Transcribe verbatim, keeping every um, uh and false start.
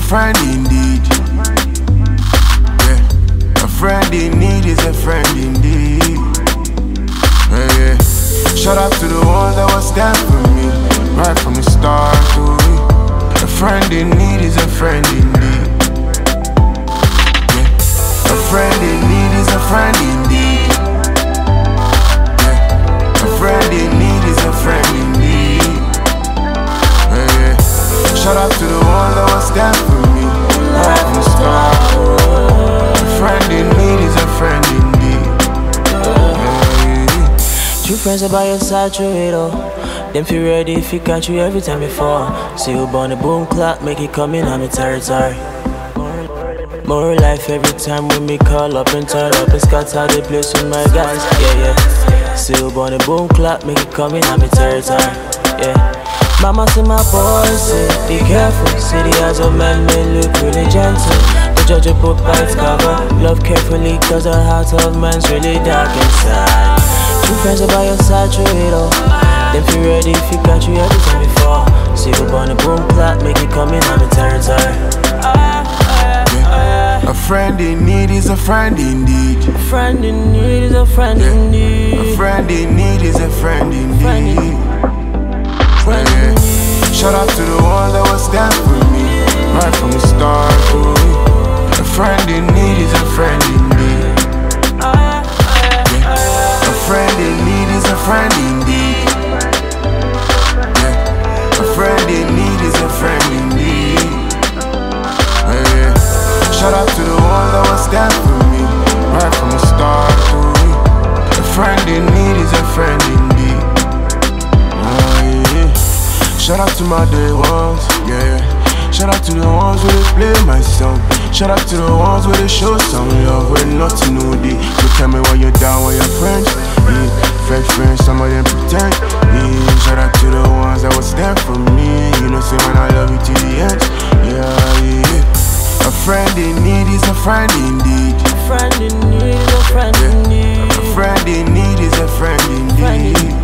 friend indeed. Yeah, a friend in need is a friend indeed. Yeah, yeah. Shout out to the ones that was there for me right from the start. Oh, yeah. A friend in need is a friend indeed. Yeah, a friend in need is a friend indeed. Yeah, a friend in need is a friend indeed. Yeah, yeah. Shout out to the ones that was there for me right from the start. Oh, a friend in need is a friend indeed. True friends are by your side, true it all. Them feel ready if you catch you every time you fall. See you born a boom clap, make it come in on my territory. More life every time when me call up and turn up and scatter the place with my guys. Yeah, yeah. See you born a boom clap, make it come in on my territory. Yeah. Mama see my boys, say, be careful. See the eyes of men, they look really gentle. The judge a book by its cover. Love carefully, cause the heart of man's really dark inside. True friends are by your side, true it all. Them feel ready if you catch you every time you fall. See you born a boom clap, make it come in on the territory. Yeah. A friend in need is a friend indeed. A friend in need is a friend yeah. indeed. A friend in need is a friend indeed. Friend in friend yeah. in Shout out to the ones that was there for me right from the start. Oh, a friend in need is a friend indeed. A friend in need is a friend indeed. Yeah, a friend in need is a friend indeed. Yeah. Shout out to the ones that was there for me right from the start. Oh, a friend in need is a friend indeed. Oh, yeah. Shout out to my day ones, yeah. Shout out to the ones where they play my song. Shout out to the ones where they show some love when nothing no day. So tell me when you're down with your friends. Yeah, fake friends, some of them pretend. Yeah, shout out to the ones that was there for me. You know, say man, I love you to the end. Yeah, yeah. A friend in need is a friend indeed. A friend in need is a friend yeah. indeed. A friend in need is a friend indeed.